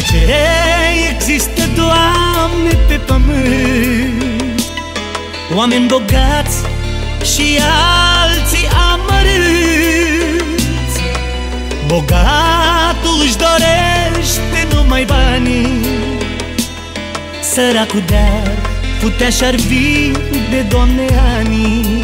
ce există, Doamne, pe pământ oameni bogați și alții amărâți? Bogatul își dorește numai banii, săracul de-ar putea și-ar vinde, Doamne, anii.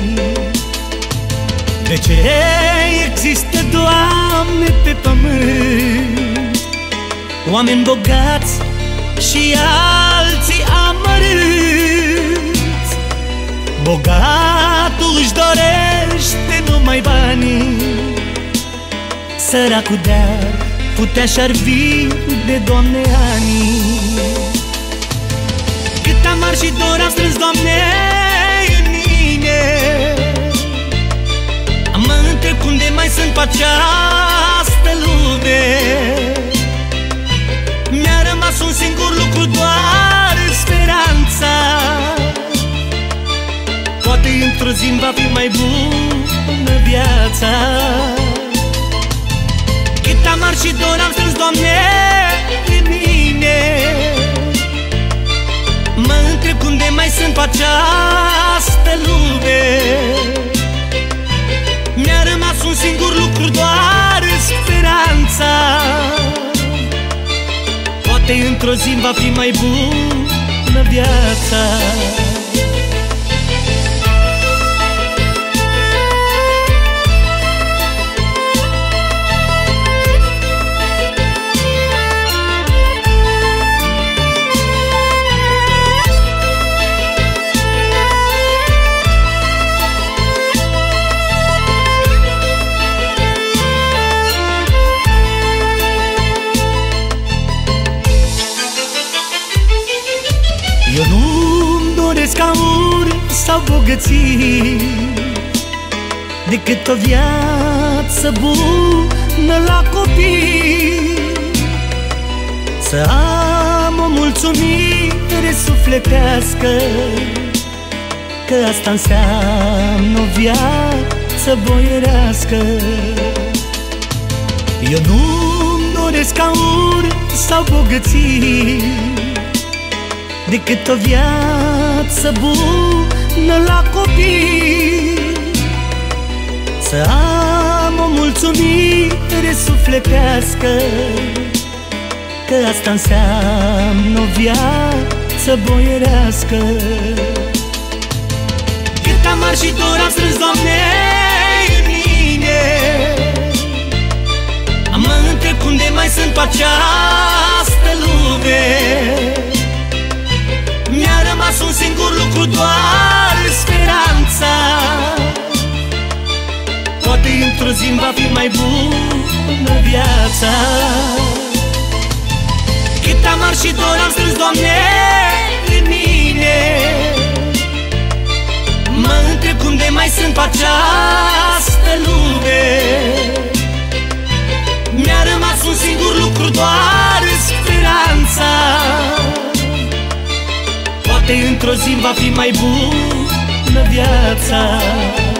De ce există, Doamne, pe pământ oameni bogați și alții amărâți? Bogatul își dorește numai banii, săracul de-ar putea și-ar vinde, Doamne, anii. Cât amar și dor am strâns, Doamne, în mine, mă întreb cum de mai sunt pe această lume. Mi-a rămas un singur lucru, doar speranța. Poate într-o zi va fi mai bună viața. Cât amar și dor am strâns, Doamne, în mine, mă întreb cum de mai sunt pe această lume. Mi-a rămas un singur lucru, doar speranța. Poate într-o zi va fi mai bună viața. Eu nu-mi doresc aur sau bogății, decât o viață bună la copii. Să am o mulțumire sufletească, că asta înseamnă o viață boierească. Eu nu-mi doresc aur sau bogății, decât o viață bună la copii. Să am o mulțumire sufletească, că asta înseamnă o viață boierească. Cât amar și dor am strâns, Doamne, în mine, mă întreb cum de mai sunt pe această lume. Mi-a rămas un singur lucru, doar speranța. Poate într-o zi va fi mai bună viața. Cât amar și dor am strâns, Doamne, în mine, mă întreb cum de mai sunt pe această lume. Mi-a rămas un singur lucru, doar speranța. Poate într-o zi va fi mai bună viața.